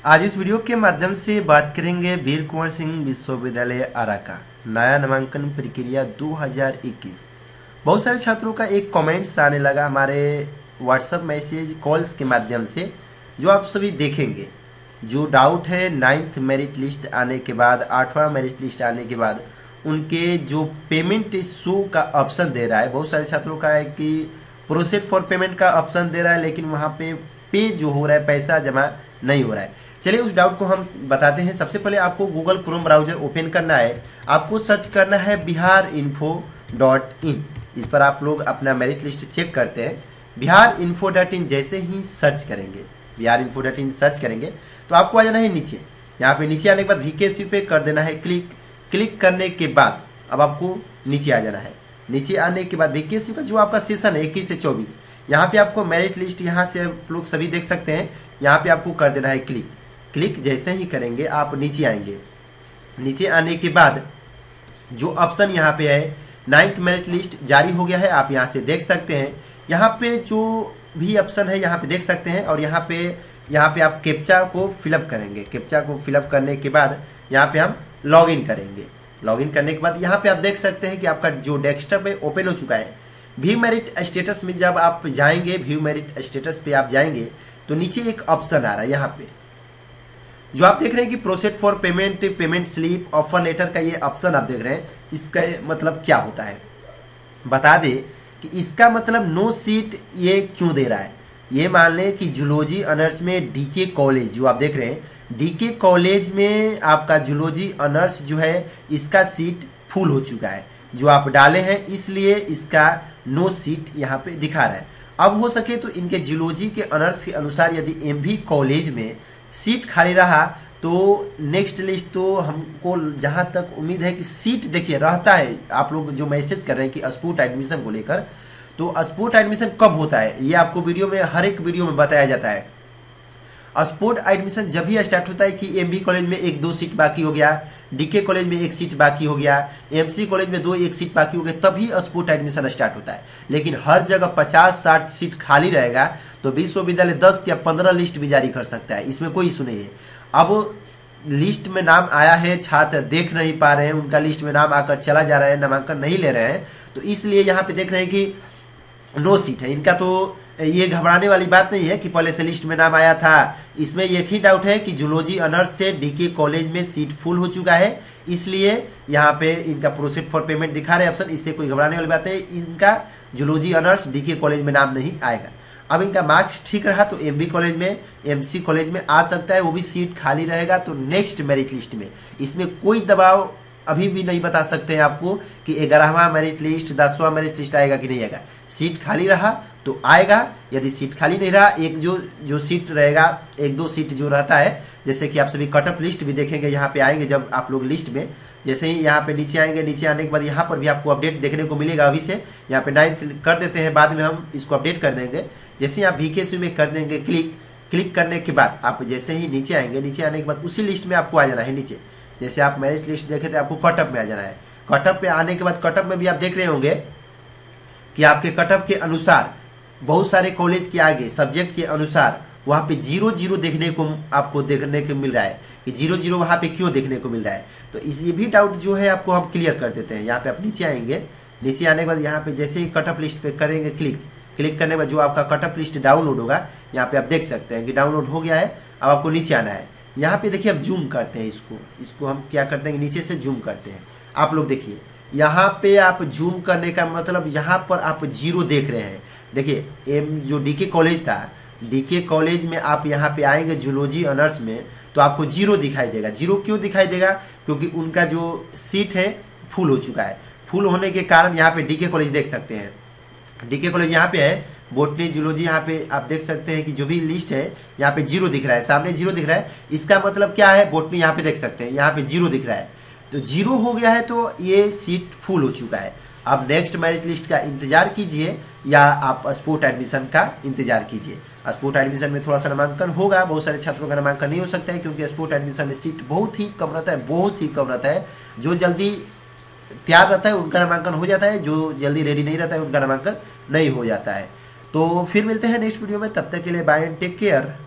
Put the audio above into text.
आज इस वीडियो के माध्यम से बात करेंगे वीर कुंवर सिंह विश्वविद्यालय आरा का नया नामांकन प्रक्रिया 2021। बहुत सारे छात्रों का एक कमेंट्स आने लगा हमारे व्हाट्सएप मैसेज कॉल्स के माध्यम से, जो आप सभी देखेंगे। जो डाउट है 9th मेरिट लिस्ट आने के बाद, 8वां मेरिट लिस्ट आने के बाद उनके जो पेमेंट शो का ऑप्शन दे रहा है, बहुत सारे छात्रों का है कि प्रोसेड फॉर पेमेंट का ऑप्शन दे रहा है, लेकिन वहाँ पे जो हो रहा है पैसा जमा नहीं हो रहा है। चलिए उस डाउट को हम बताते हैं। सबसे पहले आपको गूगल क्रोम ब्राउजर ओपन करना है, आपको सर्च करना है biharinfo.in। इस पर आप लोग अपना मेरिट लिस्ट चेक करते हैं। biharinfo.in जैसे ही सर्च करेंगे, biharinfo.in सर्च करेंगे तो आपको आ जाना है नीचे। यहाँ पे नीचे आने के बाद वीकेसी पे कर देना है क्लिक। क्लिक करने के बाद अब आपको नीचे आ जाना है। नीचे आने के बाद वीकेसी का जो आपका सेशन है 21 से 24, यहाँ पे आपको मेरिट लिस्ट यहाँ से आप लोग सभी देख सकते हैं। यहाँ पे आपको कर देना है क्लिक। क्लिक जैसे ही करेंगे आप नीचे आएंगे। नीचे आने के बाद जो ऑप्शन यहाँ पे है 9th मेरिट लिस्ट जारी हो गया है, आप यहाँ से देख सकते हैं। यहाँ पे जो भी ऑप्शन है यहाँ पे देख सकते हैं, और यहाँ पे आप कैप्चा को फिलअप करेंगे। कैप्चा को फिलअप करने के बाद यहाँ पे हम लॉगिन करेंगे। लॉगिन करने के बाद यहाँ पे आप देख सकते हैं कि आपका जो डेस्कटॉप है ओपन हो चुका है। व्यू मेरिट स्टेटस में जब आप जाएंगे, व्यू मेरिट स्टेटस पे आप जाएंगे तो नीचे एक ऑप्शन आ रहा है। यहाँ पे जो आप देख रहे हैं कि proceed for payment, payment slip, offer letter का ये ऑप्शन आप देख रहे हैं, इसका मतलब क्या होता है बता दे कि इसका मतलब नो सीट ये क्यों दे रहा है। ये मान लें कि जूलॉजी ऑनर्स में डीके कॉलेज जो आप देख रहे हैं, डीके कॉलेज में आपका जूलॉजी ऑनर्स जो है इसका सीट फुल हो चुका है, जो आप डाले हैं, इसलिए इसका नो सीट यहाँ पे दिखा रहा है। अब हो सके तो इनके जूलॉजी के ऑनर्स के अनुसार यदि एमवी कॉलेज में सीट खाली रहा तो नेक्स्ट लिस्ट तो हमको जहां तक उम्मीद है कि सीट देखिए रहता है। आप लोग जो मैसेज कर रहे हैं कि स्पोर्ट एडमिशन को लेकर, तो स्पोर्ट एडमिशन कब होता है ये आपको वीडियो में, हर एक वीडियो में बताया जाता है। स्पोर्ट एडमिशन जब भी स्टार्ट होता है कि एमबी कॉलेज में 1-2 सीट बाकी हो गया, डीके कॉलेज में 1 सीट बाकी हो गया, एमसी कॉलेज में 2-1 सीट बाकी हो गया, तभी स्पोर्ट एडमिशन स्टार्ट होता है। लेकिन हर जगह 50-60 सीट खाली रहेगा तो विश्वविद्यालय 10 या 15 लिस्ट भी जारी कर सकता है, इसमें कोई इशू नहीं है। अब लिस्ट में नाम आया है, छात्र देख नहीं पा रहे हैं, उनका लिस्ट में नाम आकर चला जा रहा है, नामांकन नहीं ले रहे हैं, तो इसलिए यहाँ पे देख रहे हैं कि नो सीट है इनका। तो ये घबराने वाली बात नहीं है कि पहले से लिस्ट में नाम आया था। इसमें एक ही डाउट है कि जूलॉजी ऑनर्स से डीके कॉलेज में सीट फुल हो चुका है, इसलिए यहाँ पे इनका प्रोसीड फॉर पेमेंट दिखा रहे हैं ऑप्शन। इससे कोई घबराने वाली बात है, इनका जूलॉजी ऑनर्स डीके कॉलेज में नाम नहीं आएगा। अब इनका मार्क्स ठीक रहा तो एमबी कॉलेज में, एमसी कॉलेज में आ सकता है, वो भी सीट खाली रहेगा तो नेक्स्ट मेरिट लिस्ट में। इसमें कोई दबाव अभी भी नहीं बता सकते हैं आपको कि 11वां मेरिट लिस्ट, 10वां मेरिट लिस्ट आएगा कि नहीं आएगा। सीट खाली रहा तो आएगा, यदि सीट खाली नहीं रहा, एक जो सीट रहेगा, 1-2 सीट जो रहता है, जैसे कि आप सभी कट ऑफ लिस्ट भी देखेंगे यहाँ पे आएंगे जब आप लोग लिस्ट में, जैसे ही यहाँ पे नीचे आएंगे, नीचे आने के बाद यहाँ पर भी आपको अपडेट देखने को मिलेगा। अभी से यहाँ पे 9th कर देते हैं, बाद में हम इसको अपडेट कर देंगे। जैसे ही आप वीकेसी में कर देंगे क्लिक, क्लिक करने के बाद आप जैसे ही नीचे आएंगे, नीचे आने के बाद उसी लिस्ट में आपको आ जाना है नीचे। जैसे आप मेरिट लिस्ट देखे थे, आपको कटअप में आ जाना है। कटअप पे आने के बाद कटअप में भी आप देख रहे होंगे कि आपके कटअप के अनुसार बहुत सारे कॉलेज के आगे सब्जेक्ट के अनुसार वहाँ पे 0-0 देखने को आपको देखने को मिल रहा है कि 0-0 वहाँ पे क्यों देखने को मिल रहा है। तो इस ये भी डाउट जो है आपको हम क्लियर कर देते हैं। यहाँ पे आप नीचे आएंगे, नीचे आने के बाद यहाँ पे जैसे ही कटअप लिस्ट पे करेंगे क्लिक, क्लिक करने के बाद जो आपका कटअप लिस्ट डाउनलोड होगा, यहाँ पे आप देख सकते हैं कि डाउनलोड हो गया है। अब आपको नीचे आना है, यहाँ पे देखिए आप जूम करते हैं, इसको हम क्या करते हैं, नीचे से जूम करते हैं। आप लोग देखिए यहाँ पे आप जूम करने का मतलब यहाँ पर आप 0 देख रहे हैं। देखिए जो डीके कॉलेज था, डीके कॉलेज में आप यहाँ पे आएंगे जूलॉजी ऑनर्स में तो आपको 0 दिखाई देगा। 0 क्यों दिखाई देगा? क्योंकि उनका जो सीट है फुल हो चुका है। फुल होने के कारण यहाँ पे डीके कॉलेज देख सकते हैं, डीके कॉलेज यहाँ पे है, बोटनी जूलॉजी यहाँ पे आप देख सकते हैं कि जो भी लिस्ट है यहाँ पे 0 दिख रहा है, सामने 0 दिख रहा है। इसका मतलब क्या है, बोटनी यहाँ पे देख सकते हैं, यहाँ पे 0 दिख रहा है, तो 0 हो गया है तो ये सीट फुल हो चुका है। आप नेक्स्ट मेरिट लिस्ट का इंतजार कीजिए या आप स्पोर्ट एडमिशन का इंतजार कीजिए। स्पोर्ट एडमिशन में थोड़ा सा नामांकन होगा, बहुत सारे छात्रों का नामांकन नहीं हो सकता है क्योंकि स्पोर्ट एडमिशन में सीट बहुत ही कम रहता है, बहुत ही कम रहता है। जो जल्दी तैयार रहता है उनका नामांकन हो जाता है, जो जल्दी रेडी नहीं रहता है उनका नामांकन नहीं हो जाता है। तो फिर मिलते हैं नेक्स्ट वीडियो में, तब तक के लिए बाय एंड टेक केयर।